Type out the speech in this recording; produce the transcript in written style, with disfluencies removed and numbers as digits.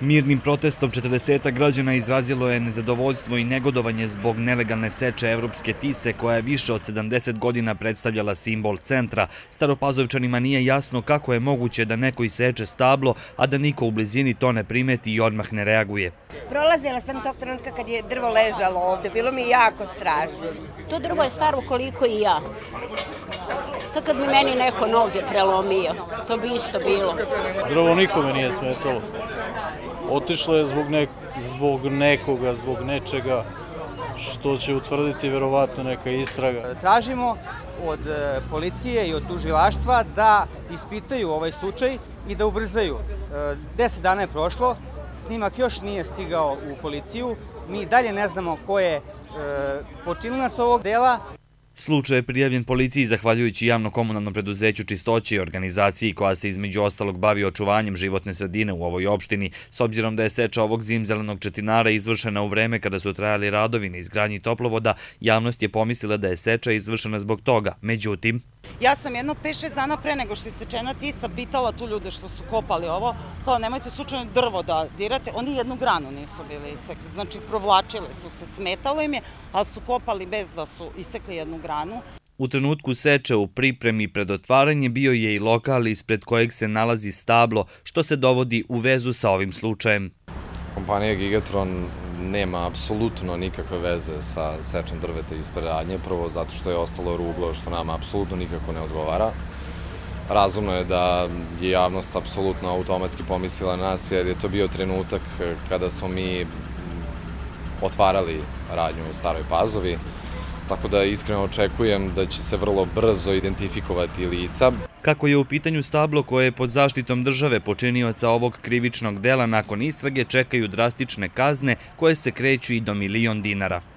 Mirnim protestom 40 građana izrazilo je nezadovoljstvo i negodovanje zbog nelegalne seče Evropske tise koja je više od 70 godina predstavljala simbol centra. Staropazovčanima nije jasno kako je moguće da neko iseče stablo, a da niko u blizini to ne primeti i odmah ne reaguje. Prolazila sam tog trenutka kad je drvo ležalo ovde, bilo mi jako strašno. To drvo je staro koliko i ja. Sad kad bi meni neko noge prelomio, to bi isto bilo. Drvo nikome nije smetalo. Otišlo je zbog nekoga, zbog nečega što će utvrditi verovatno neka istraga. Tražimo od policije i od tužilaštva da ispitaju ovaj slučaj i da ubrzaju. 10 dana je prošlo, snimak još nije stigao u policiju, mi dalje ne znamo ko je počinilac ovog dela. Slučaj je prijavljen policiji zahvaljujući javno-komunalnom preduzeću Čistoće i organizaciji koja se između ostalog bavi očuvanjem životne sredine u ovoj opštini. S obzirom da je seča ovog zimzelenog četinara izvršena u vreme kada su trajali radovi na izgradnji toplovoda, javnost je pomislila da je seča izvršena zbog toga. Međutim, ja sam jedno 5-6 dana pre nego što je sečena tisa pitala tu ljude što su kopali ovo, kao nemojte slučajno drvo da dirate, oni jednu granu nisu bili isekli, znači provlačili su se, smetalo im je, ali su kopali bez da su isekli jednu granu. U trenutku seče u pripremi pred otvaranje bio je i lokal ispred kojeg se nalazi stablo, što se dovodi u vezu sa ovim slučajem. Kompanija Gigatron nema apsolutno nikakve veze sa sečom drveta ispred radnje, prvo zato što je ostalo ruglo što nama apsolutno nikako ne odgovara. Razumno je da je javnost apsolutno automatski pomislila na nas jer je to bio trenutak kada smo mi otvarali radnju u Staroj Pazovi, tako da iskreno očekujem da će se vrlo brzo identifikovati lica. Kako je u pitanju stablo koje je pod zaštitom države, počinioca ovog krivičnog dela nakon istrage čekaju drastične kazne koje se kreću i do 1.000.000 dinara.